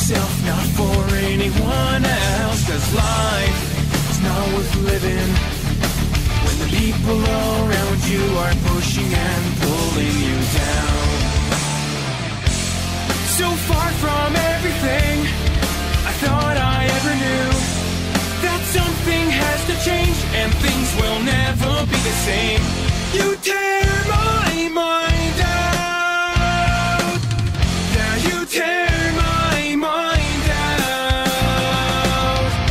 yourself, not for anyone else. 'Cause life is not worth living when the people around you are pushing and pulling you down. So far from everything I thought I ever knew, that something has to change and things will never be the same. You tear my mind out. Yeah, you tear my mind out.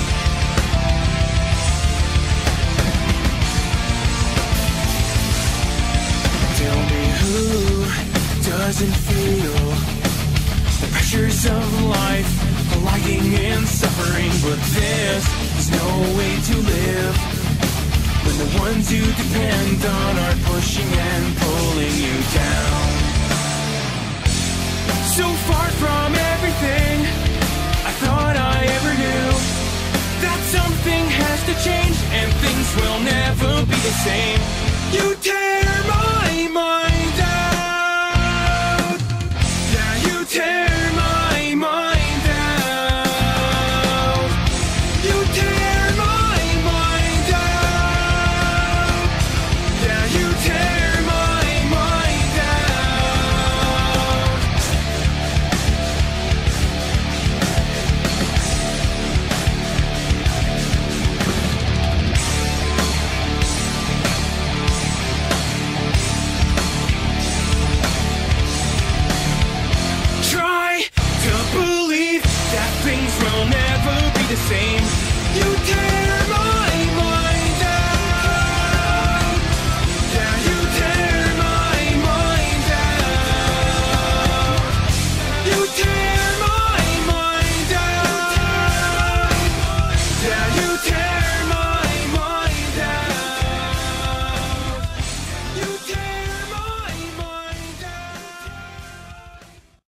Tell me who doesn't feel the pressures of life, colliding in suffering. But this is no way to live when the ones you depend on are pushing and pulling you down. So far from everything I thought I ever knew, that something has to change and things will never be the same. You tear my mind.